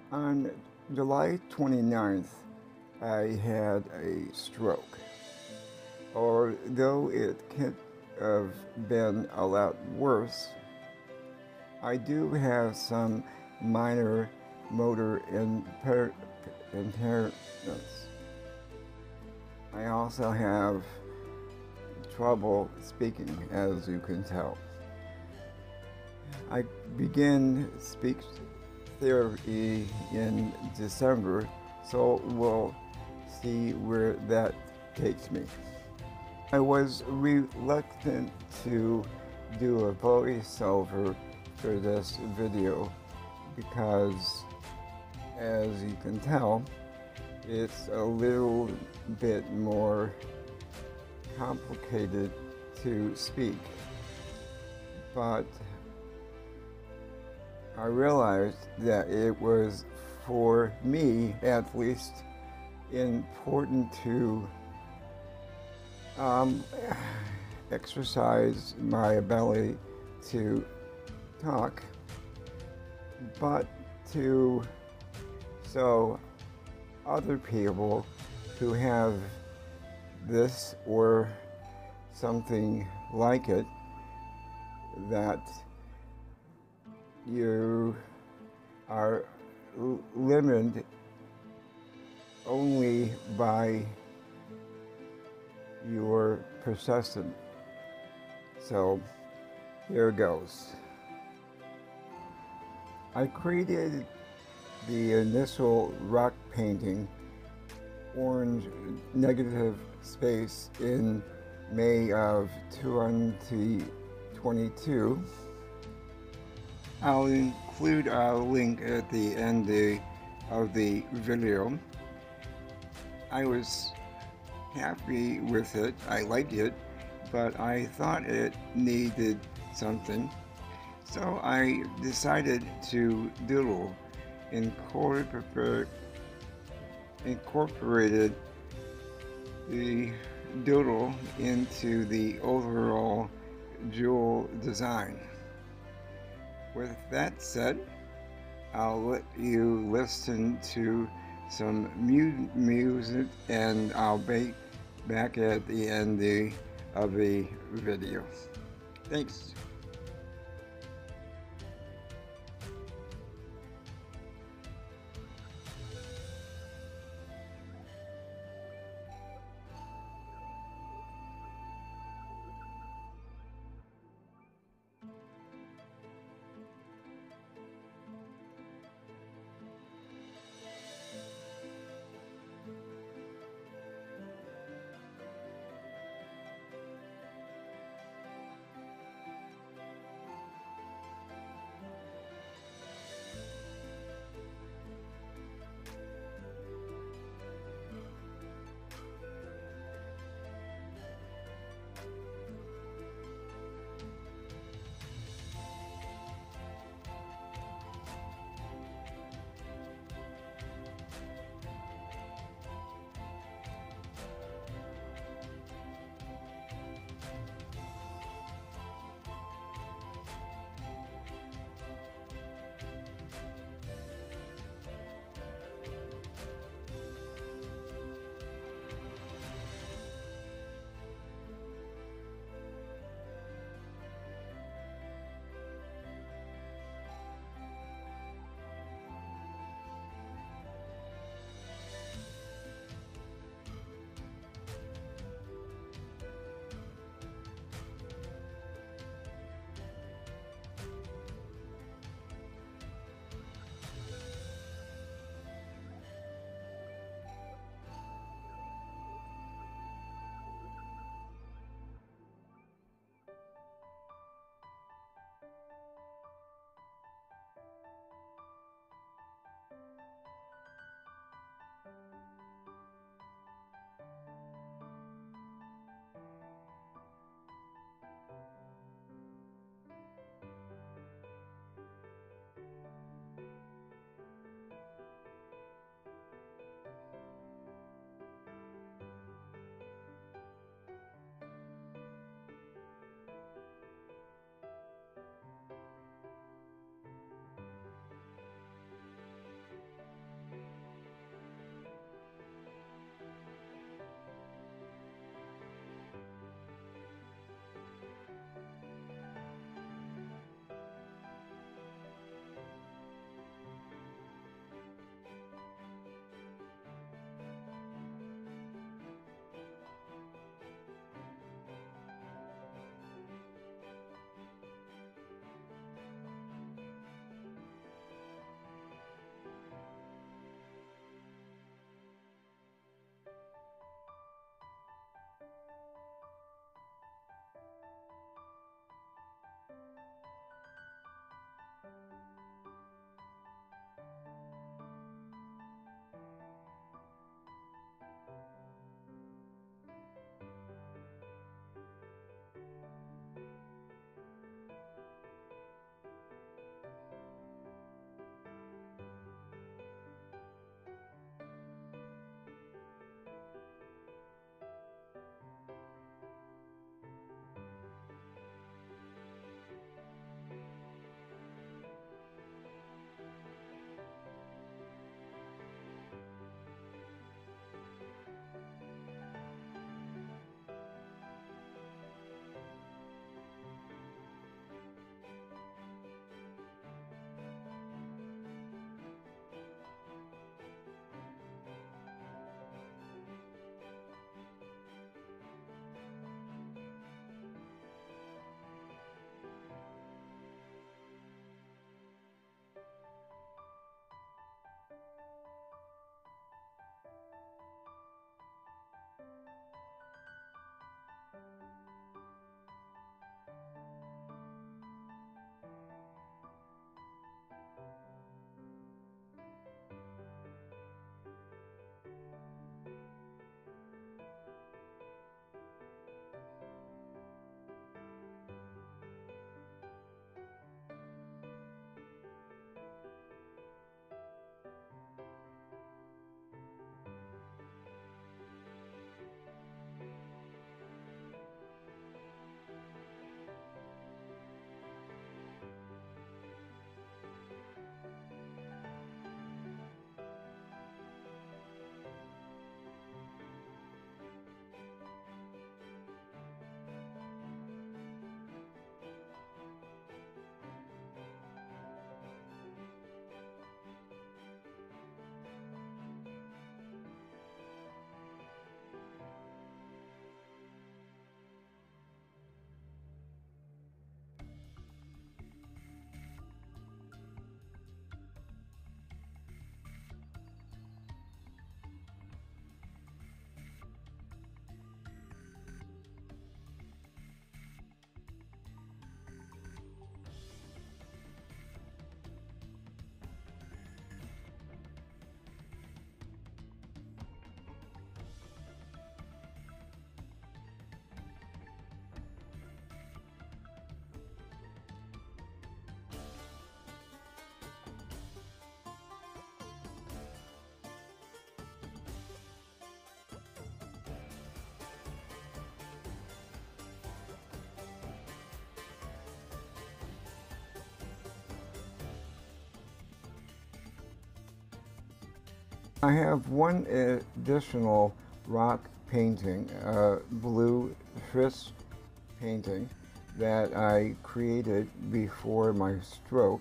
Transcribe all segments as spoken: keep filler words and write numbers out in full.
On July twenty-ninth, I had a stroke. Although it could have been a lot worse, I do have some minor motor impair- impairments. I also have trouble speaking, as you can tell. I began speech therapy in December, so we'll see where that takes me. I was reluctant to do a voiceover for this video because, as you can tell, it's a little bit more complicated to speak. But I realized that it was, for me at least, important to um, exercise my ability to talk, but to so other people who have this or something like it, that you are limited only by your persistence. So here goes. I created the initial rock painting, Orange Negative Space, in May of twenty twenty-two. I'll include a link at the end of the video. I was happy with it, I liked it, but I thought it needed something. So I decided to doodle, incorporate, incorporated the doodle into the overall jewel design. With that said, I'll let you listen to some mu music and I'll be back at the end of the video. Thanks. I have one additional rock painting, a blue frisp painting that I created before my stroke,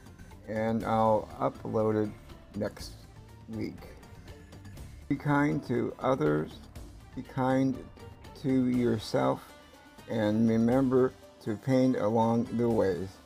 and I'll upload it next week. Be kind to others, be kind to yourself, and remember to paint along the ways.